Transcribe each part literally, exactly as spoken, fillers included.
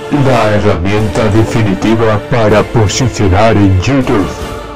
La herramienta definitiva para posicionar en YouTube.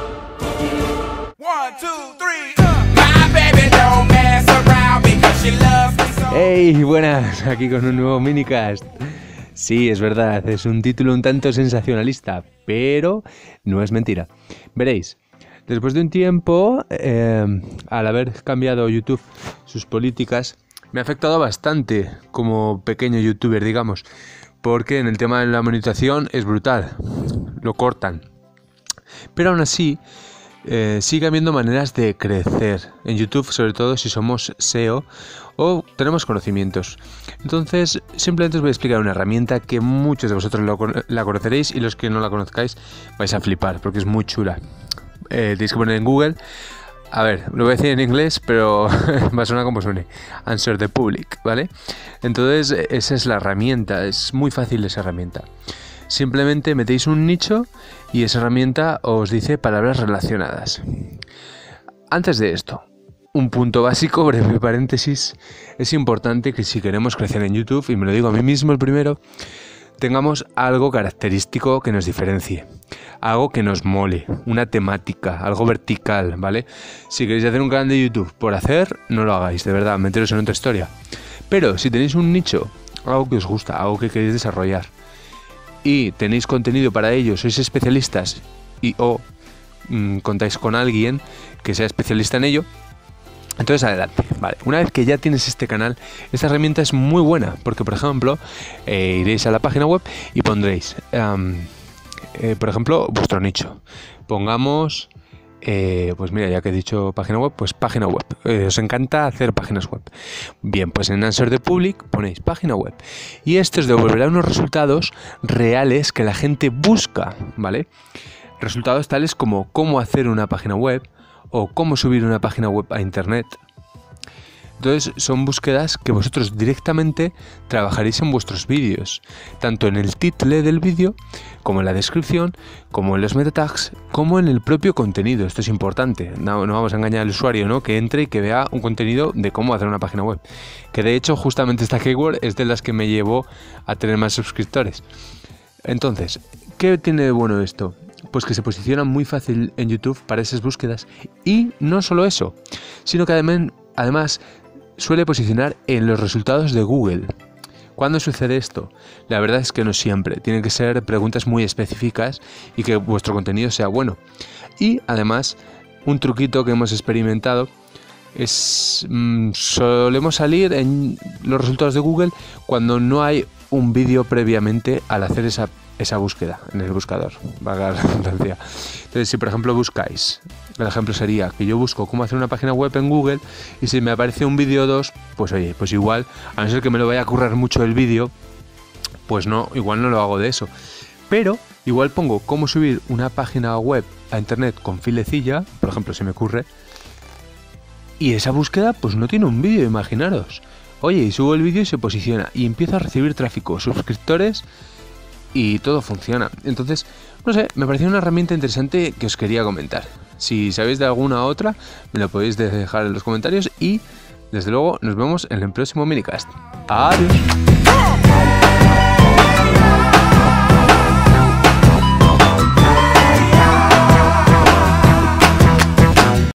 Hey, buenas, aquí con un nuevo minicast. Sí, es verdad, es un título un tanto sensacionalista, pero no es mentira. Veréis, después de un tiempo, eh, al haber cambiado YouTube sus políticas, me ha afectado bastante como pequeño youtuber, digamos, porque en el tema de la monetización es brutal, lo cortan. Pero aún así, eh, sigue habiendo maneras de crecer en YouTube, sobre todo si somos S E O o tenemos conocimientos. Entonces, simplemente os voy a explicar una herramienta que muchos de vosotros lo, la conoceréis, y los que no la conozcáis vais a flipar, porque es muy chula. Eh, tenéis que poner en Google, a ver, lo voy a decir en inglés, pero va a sonar como suene, Answer the Public, ¿vale? Entonces, esa es la herramienta, es muy fácil esa herramienta. Simplemente metéis un nicho y esa herramienta os dice palabras relacionadas. Antes de esto, un punto básico, breve paréntesis, es importante que si queremos crecer en YouTube, y me lo digo a mí mismo el primero, tengamos algo característico que nos diferencie, algo que nos mole, una temática, algo vertical, ¿vale? Si queréis hacer un canal de YouTube por hacer, no lo hagáis, de verdad, meteros en otra historia. Pero si tenéis un nicho, algo que os gusta, algo que queréis desarrollar, y tenéis contenido para ello, sois especialistas y o mmm, contáis con alguien que sea especialista en ello, entonces adelante, vale. Una vez que ya tienes este canal, esta herramienta es muy buena, porque por ejemplo, eh, iréis a la página web y pondréis, um, eh, por ejemplo, vuestro nicho. Pongamos, eh, pues mira, ya que he dicho página web, pues página web. Eh, os encanta hacer páginas web. Bien, pues en Answer the Public ponéis página web. Y esto os devolverá unos resultados reales que la gente busca, ¿vale? Resultados tales como cómo hacer una página web, o cómo subir una página web a internet. Entonces son búsquedas que vosotros directamente trabajaréis en vuestros vídeos, tanto en el título del vídeo, como en la descripción, como en los meta tags, como en el propio contenido. Esto es importante, no, no vamos a engañar al usuario, ¿no? Que entre y que vea un contenido de cómo hacer una página web. Que de hecho justamente esta keyword es de las que me llevó a tener más suscriptores. Entonces, ¿qué tiene de bueno esto? Pues que se posiciona muy fácil en YouTube para esas búsquedas, y no solo eso, sino que además suele posicionar en los resultados de Google. ¿Cuándo sucede esto? La verdad es que no siempre, tienen que ser preguntas muy específicas y que vuestro contenido sea bueno. Y además, un truquito que hemos experimentado es mmm, solemos salir en los resultados de Google cuando no hay un vídeo previamente al hacer esa esa búsqueda en el buscador, valga la redundancia. Entonces, si por ejemplo buscáis, el ejemplo sería que yo busco cómo hacer una página web en Google, y si me aparece un vídeo o dos, pues oye, pues igual, a no ser que me lo vaya a currar mucho el vídeo, pues no, igual no lo hago de eso. Pero igual pongo cómo subir una página web a internet con filecilla, por ejemplo, se me ocurre, y esa búsqueda pues no tiene un vídeo, imaginaros. Oye, y subo el vídeo y se posiciona, y empiezo a recibir tráfico, suscriptores, y todo funciona. Entonces, no sé, me pareció una herramienta interesante que os quería comentar. Si sabéis de alguna otra, me lo podéis dejar en los comentarios, y desde luego nos vemos en el próximo minicast. Adiós.